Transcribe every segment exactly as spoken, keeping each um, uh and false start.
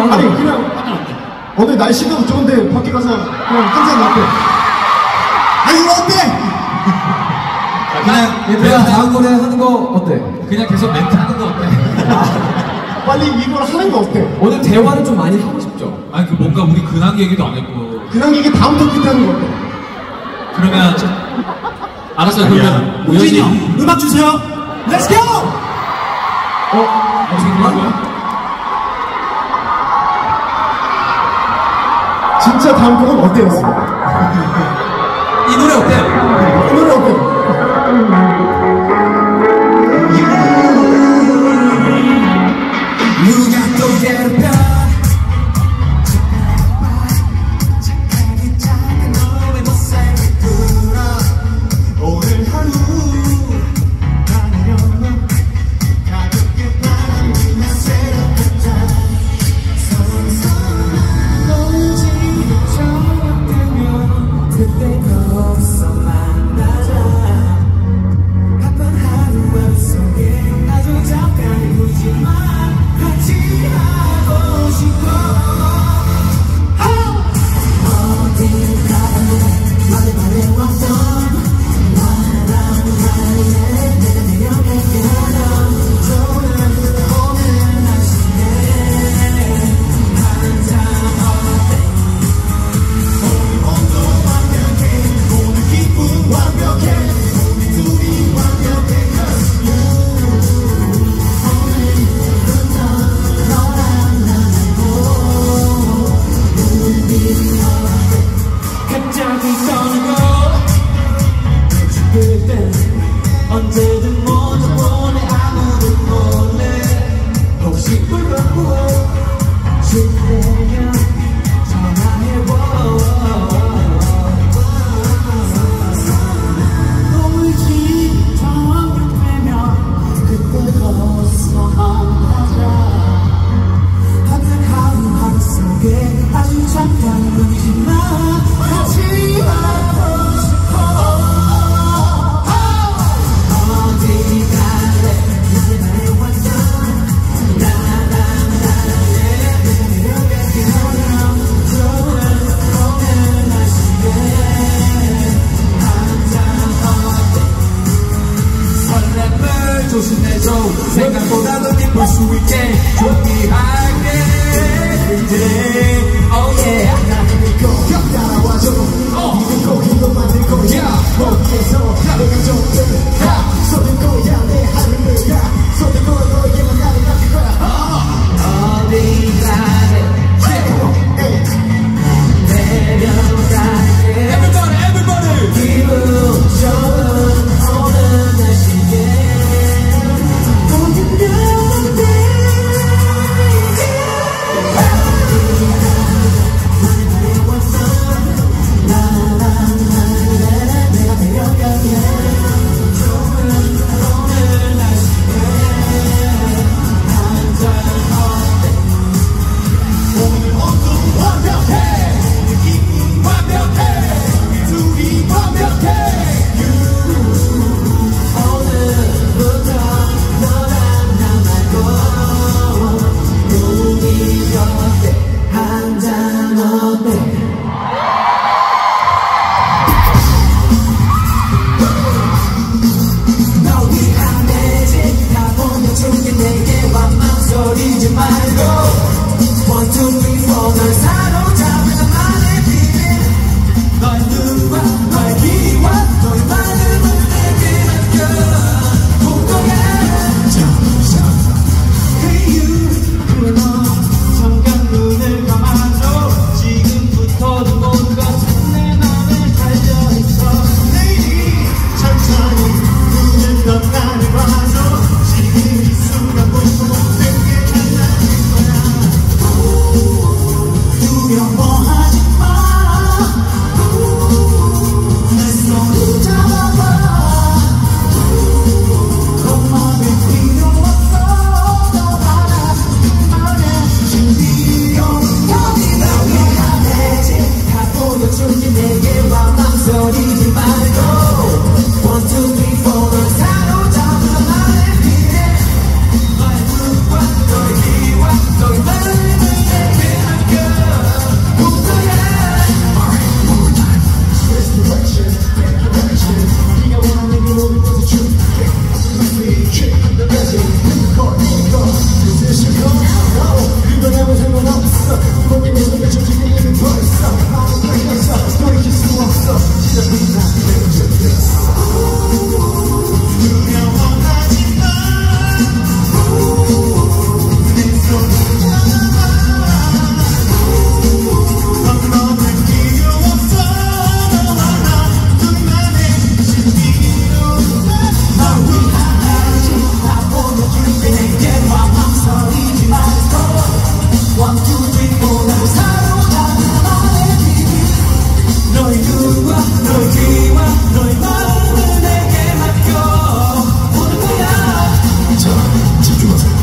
아니 그냥 오늘 날씨가 좋은데 밖에 가서 그냥 한잔 먹고. 아니 이거 어때? 그냥 내가 다음 노래 하는 거 어때? 그냥 계속 멘트 하는 거 어때? 빨리 이걸 하는 거 어때? 오늘 대화를 좀 많이 하고 싶죠? 아니 그 뭔가 우리 근황 얘기도 안 했고. 그냥 이게 다음 토크 때 하는 거 어때? 그러면 저, 알았어요. 그러면 우진이 형 음악 주세요. Let's go. 어? 어떻게 된 거야? 진짜 다음 곡은 어때였어? 이 노래 어때요? 이 노래 어때? 누가 또 괴롭혀 착하게 작은 너의 모습을 끌어 오늘 하루 가려면 가볍게 바람이나 새롭겠다 너무 지쳐가면 그때 거기서 만나자 바쁜 하루하루 속에 아주 잠깐 웃지마 같이 하고 싶어 어딜 가도 말해 말해 왔던 나랑 말해 내가 내려갈게 넌 좋은 오늘 날씨에 한잔 어때 오늘도 완벽해 오늘 기분 완벽해 우리 둘이 완벽해 Cause you 갑자기 떠나고 그땐 언제든 먼저 보내 아무도 몰래 혹시 불러보고 싶으면 전화해보 너무 지쳐가면 그때 거기서 만나자 항상 하루하루 속에 아주 잠깐 웃지마 같이 하고 싶어 어디 갈래 나의 나의 완전 나랑 나의 내가 내려갈게 너랑 좋은 오늘 날씨에 한잔 어때 설렘을 조심해줘 생각보다도 기쁠 수 있게 준비할게 Oh yeah 나는 믿고 따라와줘 믿고 힘도 만들 거야 어디에서 내가 좀 다 쏟을 거야 내 하루를 다 쏟을 거야 너에게만 나를 맡길 거야 어디 가래 내려갈게 Everybody everybody 기분 좋은 오늘 날씨에 오늘은 내 One, two, three, four 나를 사로잡는 나만의 비밀 너의 눈과 너의 귀와 너의 마음을 내게 맡겨 오늘 거야 자, 집중하세요.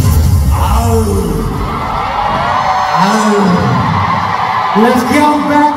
Let's go back